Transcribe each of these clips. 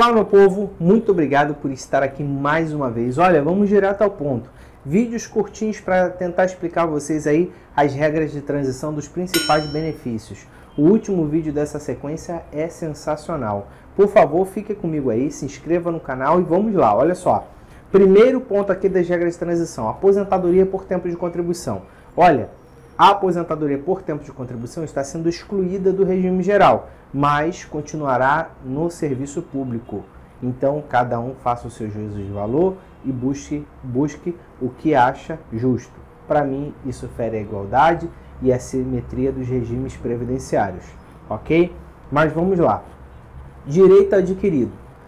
Olá, meu povo, muito obrigado por estar aqui mais uma vez. Olha, vamos direto ao ponto. Vídeos curtinhos para tentar explicar a vocês aí as regras de transição dos principais benefícios. O último vídeo dessa sequência é sensacional. Por favor, fique comigo aí, se inscreva no canal e vamos lá, olha só. Primeiro ponto aqui das regras de transição, aposentadoria por tempo de contribuição. Olha, a aposentadoria por tempo de contribuição está sendo excluída do regime geral, mas continuará no serviço público. Então, cada um faça o seu juízo de valor e busque o que acha justo. Para mim, isso fere a igualdade e a simetria dos regimes previdenciários, ok? Mas vamos lá. Direito adquirido.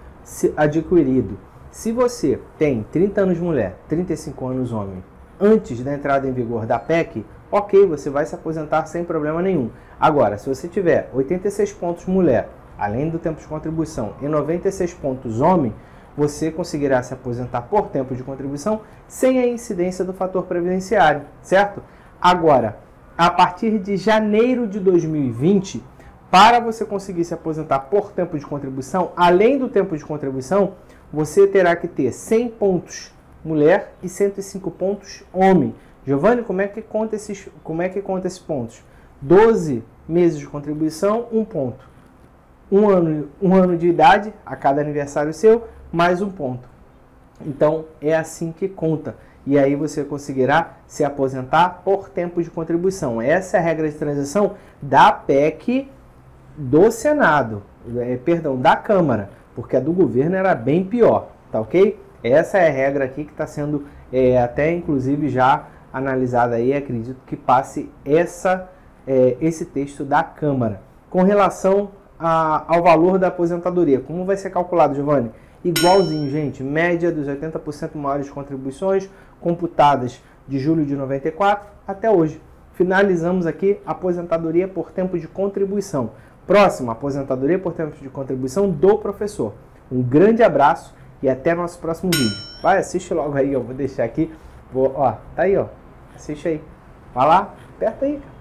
Se você tem 30 anos mulher, 35 anos homem, antes da entrada em vigor da PEC, ok, você vai se aposentar sem problema nenhum. Agora, se você tiver 86 pontos mulher, além do tempo de contribuição, e 96 pontos homem, você conseguirá se aposentar por tempo de contribuição sem a incidência do fator previdenciário, certo? Agora, a partir de janeiro de 2020, para você conseguir se aposentar por tempo de contribuição, além do tempo de contribuição, você terá que ter 100 pontos mulher e 105 pontos homem. Giovanni, como é que conta esses pontos? 12 meses de contribuição, 1 ponto. Um ano de idade a cada aniversário seu, mais 1 ponto. Então, é assim que conta. E aí você conseguirá se aposentar por tempo de contribuição. Essa é a regra de transição da PEC do Senado, da Câmara, porque a do governo era bem pior, tá ok? Essa é a regra aqui que está sendo até inclusive já analisada aí, acredito que passe esse texto da Câmara. Com relação ao valor da aposentadoria, como vai ser calculado, Giovanni? Igualzinho, gente, média dos 80% maiores contribuições computadas de julho de 94 até hoje. Finalizamos aqui a aposentadoria por tempo de contribuição. Próxima, aposentadoria por tempo de contribuição do professor. Um grande abraço e até nosso próximo vídeo. Vai, assiste logo aí, eu vou deixar aqui. Tá aí, ó. Assiste aí. Vai lá, aperta aí, cara.